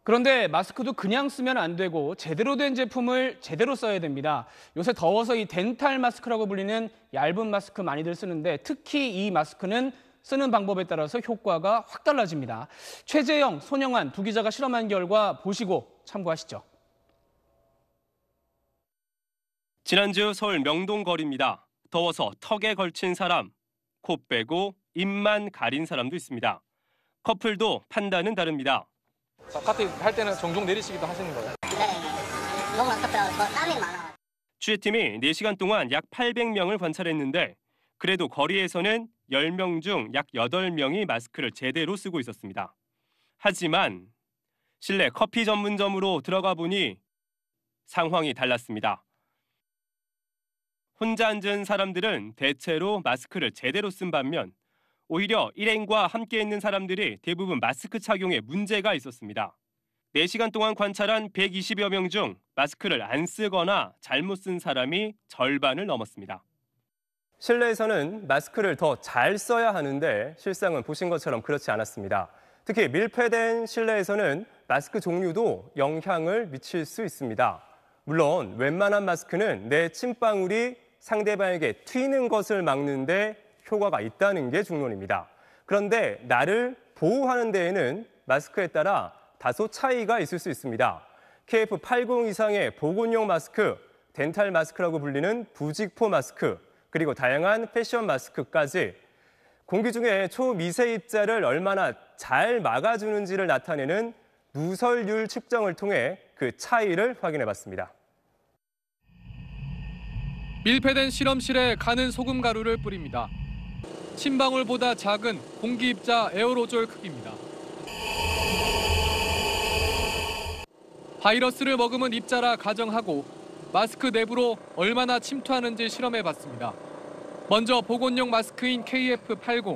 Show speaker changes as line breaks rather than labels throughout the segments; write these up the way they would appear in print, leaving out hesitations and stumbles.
그런데 마스크도 그냥 쓰면 안 되고 제대로 된 제품을 제대로 써야 됩니다. 요새 더워서 이 덴탈 마스크라고 불리는 얇은 마스크 많이들 쓰는데 특히 이 마스크는 쓰는 방법에 따라서 효과가 확 달라집니다. 최재영, 손영환 두 기자가 실험한 결과 보시고 참고하시죠.
지난주 서울 명동 거리입니다. 더워서 턱에 걸친 사람, 코 빼고 입만 가린 사람도 있습니다. 커플도 판단은 다릅니다.
카트 할 때는 종종 내리시기도 하시는 거예요?
네, 너무 아깝더라고요. 땀이 많아요.
취재팀이 4시간 동안 약 800명을 관찰했는데 그래도 거리에서는 10명 중 약 8명이 마스크를 제대로 쓰고 있었습니다. 하지만 실내 커피 전문점으로 들어가 보니 상황이 달랐습니다. 혼자 앉은 사람들은 대체로 마스크를 제대로 쓴 반면 오히려 일행과 함께 있는 사람들이 대부분 마스크 착용에 문제가 있었습니다. 4시간 동안 관찰한 120여 명 중 마스크를 안 쓰거나 잘못 쓴 사람이 절반을 넘었습니다. 실내에서는 마스크를 더 잘 써야 하는데 실상은 보신 것처럼 그렇지 않았습니다. 특히 밀폐된 실내에서는 마스크 종류도 영향을 미칠 수 있습니다. 물론 웬만한 마스크는 내 침방울이 상대방에게 튀는 것을 막는 데 효과가 있다는 게 중론입니다. 그런데 나를 보호하는 데에는 마스크에 따라 다소 차이가 있을 수 있습니다. KF80 이상의 보건용 마스크, 덴탈 마스크라고 불리는 부직포 마스크, 그리고 다양한 패션 마스크까지 공기 중에 초미세 입자를 얼마나 잘 막아주는지를 나타내는 누설율 측정을 통해 그 차이를 확인해봤습니다.
밀폐된 실험실에 가는 소금 가루를 뿌립니다. 침방울보다 작은 공기 입자 에어로졸 크기입니다. 바이러스를 머금은 입자라 가정하고 마스크 내부로 얼마나 침투하는지 실험해봤습니다. 먼저 보건용 마스크인 KF80.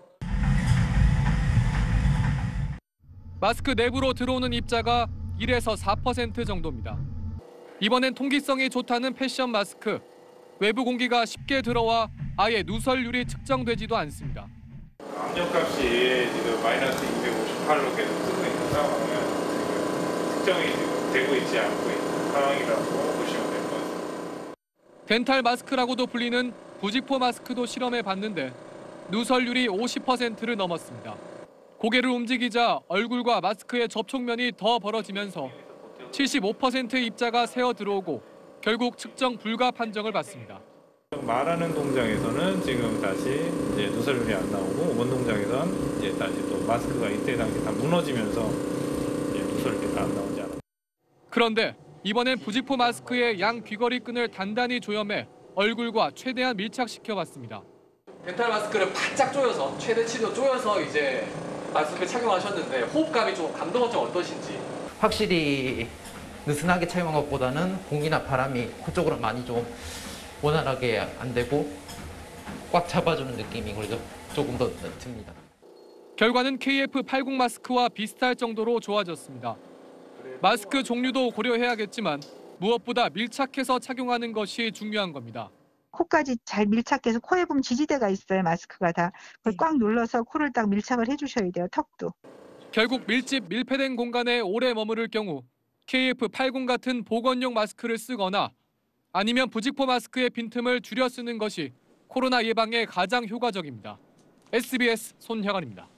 마스크 내부로 들어오는 입자가 1에서 4% 정도입니다. 이번엔 통기성이 좋다는 패션 마스크. 외부 공기가 쉽게 들어와 아예 누설율이 측정되지도 않습니다.
압력값이 지금 마이너스 258로 계속 뜨고 있는 상황은 측정이 지금 되고 있지 않고 있는 상황이라고 보시면 될 것 같습니다.
덴탈 마스크라고도 불리는 부직포 마스크도 실험해봤는데 누설율이 50%를 넘었습니다. 고개를 움직이자 얼굴과 마스크의 접촉면이 더 벌어지면서 75% 입자가 새어 들어오고 결국 측정 불가 판정을 받습니다.
말하는 동작에서는 지금 다시 이제 누설율이 안 나오고 원 동작에서는 이제 다시 또 마스크가 이때 당시 다 무너지면서 이제 누설율이 다 안 나오지 않았습니다.
그런데 이번엔 부직포 마스크의 양 귀걸이 끈을 단단히 조염해 얼굴과 최대한 밀착시켜봤습니다. 덴탈 마스크를 바짝 조여서 최대치로 조여서 이제 마스크 착용하셨는데 호흡감이 좀 감독은 좀 어떠신지?
확실히 느슨하게 착용한 것보다는 공기나 바람이 그쪽으로 많이 좀 원활하게 안 되고 꽉 잡아주는 느낌이 그래도 조금 더 듭니다.
결과는 KF80 마스크와 비슷할 정도로 좋아졌습니다. 마스크 종류도 고려해야겠지만 무엇보다 밀착해서 착용하는 것이 중요한 겁니다.
코까지 잘 밀착해서 코에 보면 지지대가 있어요. 마스크가 다. 그걸 꽉 눌러서 코를 딱 밀착을 해주셔야 돼요. 턱도.
결국 밀집, 밀폐된 공간에 오래 머무를 경우 KF80 같은 보건용 마스크를 쓰거나 아니면 부직포 마스크의 빈틈을 줄여 쓰는 것이 코로나 예방에 가장 효과적입니다. SBS 손혜관입니다.